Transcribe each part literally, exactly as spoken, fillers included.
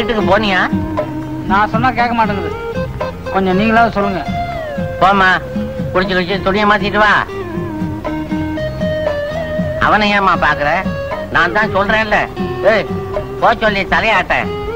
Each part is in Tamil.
வீட்டுக்கு போனியா? நான் சொன்னா கேட்க மாட்டேங்குது. கொஞ்சம் நீங்களாவது சொல்லுங்க. போமா, குடிச்சு குடிச்சு துணியை மாத்திட்டு வா. அவனை ஏமா பாக்குற? நான் தான் சொல்றேன்ல. ஏய், போ சொல்லி தலையாட்ட.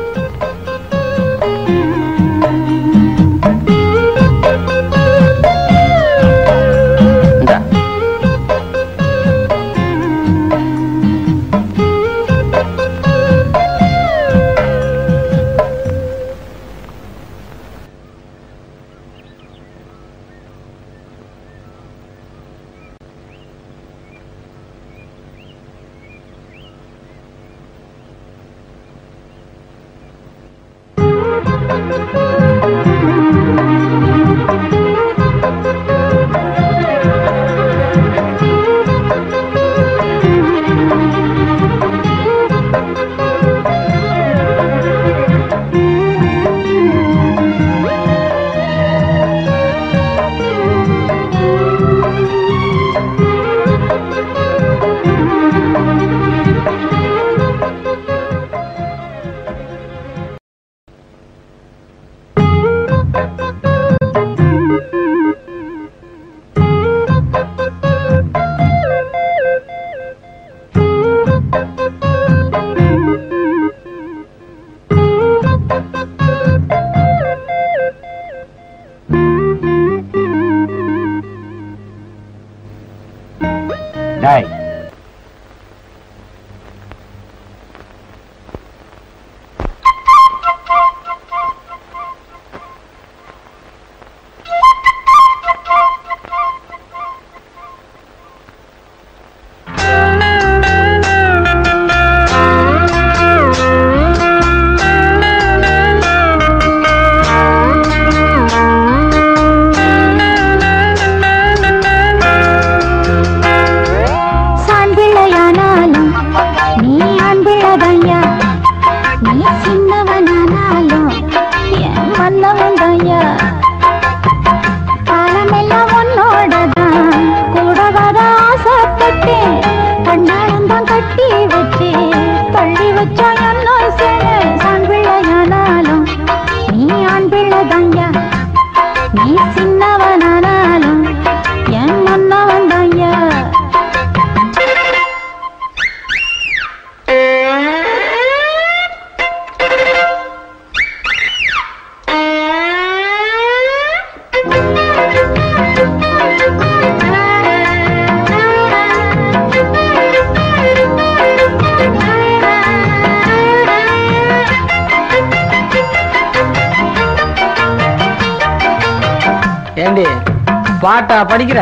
பாட்டா படிக்கிற?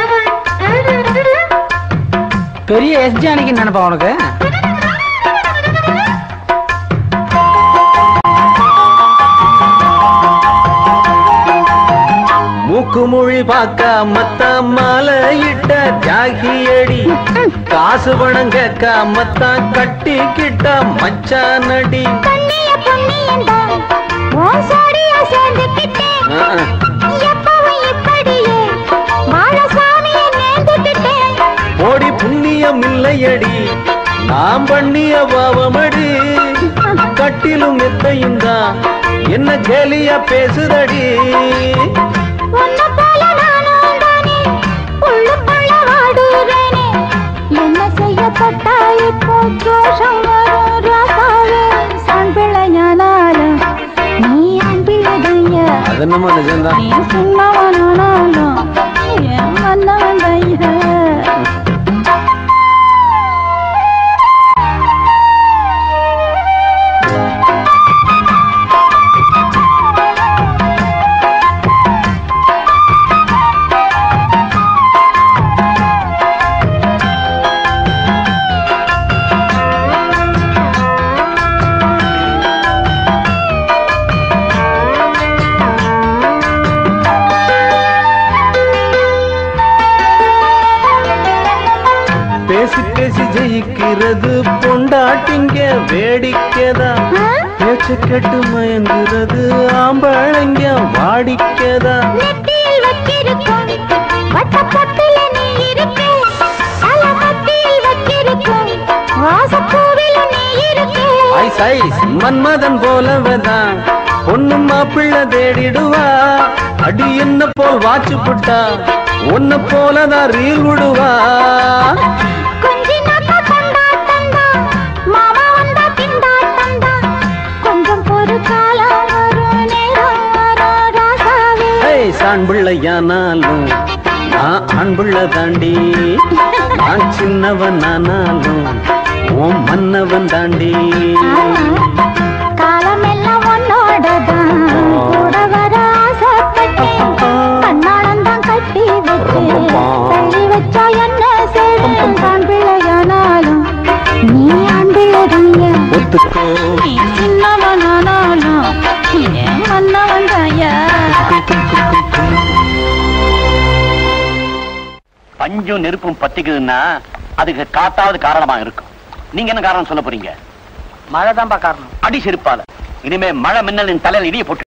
பெரிய எஸ் ஜானகி நினைப்பா உனக்கு? மூக்கு மொழி பார்க்க மத்த மாலையிட்ட தியாகியடி, காசு பணம் கேட்க மத்தான் கட்டி கிட்ட மச்சானடி. ஓடி புண்ணியம் இல்லையடி நாம் பண்ணிய பாவமடி, கட்டிலும் எத்தையும் தான் என்ன கேலியா பேசுதடி. என்ன செய்யப்பட்டாய் தோஷம் வரும் ராசாவே, சான் பிள்ளையானாலும் நீ ஆண் பிள்ளைதைய, நீ சின்னவனானாலும் என் மன்னவன் தைய. ஜெயிக்கிறது பொண்டாட்டிங்க வேடிக்கைதா, பேச்சு கெட்டு மயங்குறது ஆம்பளைங்க வாடிக்கைதா. சைஸ் மன்மதன் போலவதான் பொண்ணு மாப்பிள்ள தேடிடுவா. அடி என்ன போல் வாச்சு புட்டா உன்ன போலதான் ரீல் விடுவா. ஆண் பிள்ளையானாலும் நான் ஆண் பிள்ளை தாண்டி, நான் சின்னவன் ஆனாலும் ஓம் மன்னவன் தாண்டி. காலமெல்லாம் உன்னோடதான் கூட வர ஆசைப்பட்டேன். கண்ணாளம் தான் கட்டி வச்சு தள்ளி வச்சா என்ன செய்வேன்? ஆண் பிள்ளையானாலும் நீ ஆண் பிள்ளைதாங்க, நீ சின்னவன் ஆனாலும் மன்னவன் தாயா. பஞ்சும் நெருப்பும் பத்திக்குதுன்னா அதுக்கு காத்தாவது காரணமா இருக்கும். நீங்க என்ன காரணம் சொல்ல போறீங்க? மழை தான்ப்பா காரணம். அடி செருப்பால இனிமே மழை மின்னலின் தலையில் இடிய போட்டு